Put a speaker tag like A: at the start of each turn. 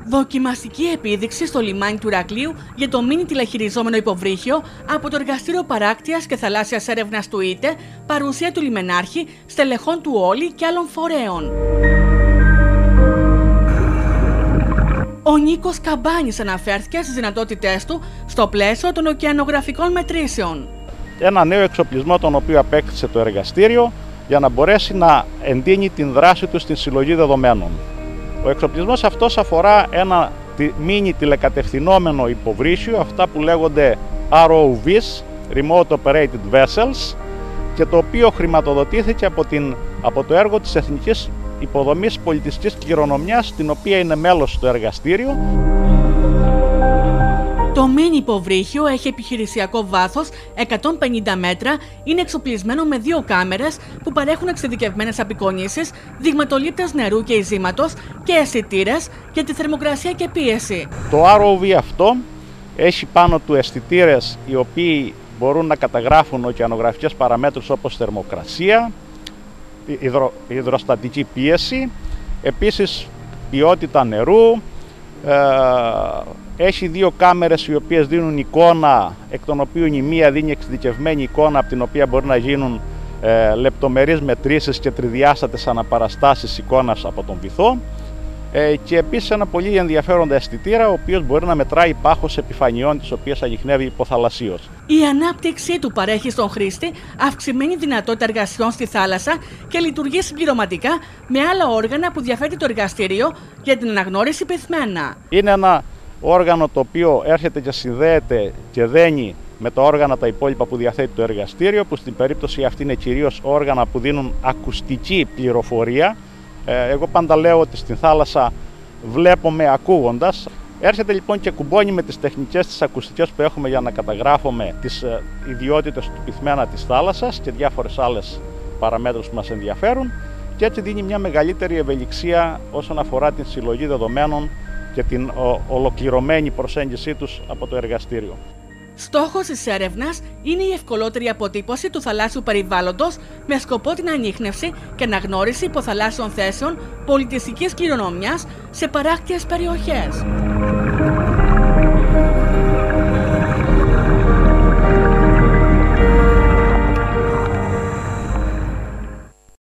A: Δοκιμαστική επίδειξη στο λιμάνι του Ηρακλείου για το μίνι τηλεχειριζόμενο υποβρύχιο από το Εργαστήριο Παράκτειας και Θαλάσσιας Έρευνας του ΙΤΕ, παρουσία του λιμενάρχη, στελεχών του Όλη και άλλων φορέων. Ο Νίκος Καμπάνης αναφέρθηκε στις δυνατότητές του στο πλαίσιο των ωκεανογραφικών μετρήσεων.
B: Ένα νέο εξοπλισμό τον οποίο απέκτησε το εργαστήριο για να μπορέσει να εντείνει την δράση του στην συλλογή δεδομένων. Ο εξοπλισμός αυτός αφορά ένα μίνι τηλεκατευθυνόμενο υποβρύχιο, αυτά που λέγονται ROVs, Remote Operated Vessels, και το οποίο χρηματοδοτήθηκε από το έργο της Εθνικής Υποδομής Πολιτιστικής Κληρονομιάς, την οποία είναι μέλος στο εργαστήριο.
A: Το μίνι υποβρύχιο έχει επιχειρησιακό βάθος 150 μέτρα, είναι εξοπλισμένο με 2 κάμερες που παρέχουν εξειδικευμένες απεικονίσεις, δειγματολήπτες νερού και ειζήματος και αισθητήρες για τη θερμοκρασία και πίεση.
B: Το ROV αυτό έχει πάνω του αισθητήρες οι οποίοι μπορούν να καταγράφουν ωκεανογραφικές παραμέτρους όπως θερμοκρασία, υδροστατική πίεση, επίσης ποιότητα νερού. Έχει 2 κάμερες οι οποίες δίνουν εικόνα, εκ των οποίων η μία δίνει εξειδικευμένη εικόνα από την οποία μπορεί να γίνουν λεπτομερείς μετρήσεις και τριδιάστατες αναπαραστάσεις εικόνας από τον βυθό, και επίσης ένα πολύ ενδιαφέροντα αισθητήρα ο οποίος μπορεί να μετράει πάχος επιφανειών τις οποίες ανιχνεύει υποθαλασσίως.
A: Η ανάπτυξή του παρέχει στον χρήστη αυξημένη δυνατότητα εργασιών στη θάλασσα και λειτουργεί συμπληρωματικά με άλλα όργανα που διαθέτει το εργαστήριο για την αναγνώριση πυθμένα.
B: Είναι ένα όργανο το οποίο έρχεται και συνδέεται και δένει με τα όργανα τα υπόλοιπα που διαθέτει το εργαστήριο, που στην περίπτωση αυτή είναι κυρίως όργανα που δίνουν ακουστική πληροφορία. Εγώ πάντα λέω ότι στην θάλασσα βλέπουμε ακούγοντας. Έρχεται λοιπόν και κουμπώνει με τις τεχνικές τις ακουστικές που έχουμε για να καταγράφουμε τις ιδιότητες του πυθμένα της θάλασσας και διάφορες άλλες παραμέτρους που μας ενδιαφέρουν, και έτσι δίνει μια μεγαλύτερη ευελιξία όσον αφορά την συλλογή δεδομένων και την ολοκληρωμένη προσέγγιση τους από το εργαστήριο.
A: Στόχος της έρευνας είναι η ευκολότερη αποτύπωση του θαλάσσιου περιβάλλοντος με σκοπό την ανίχνευση και αναγνώριση υποθαλάσσιων θέσεων πολιτιστικής κληρονομιάς σε παράκτιες περιοχές.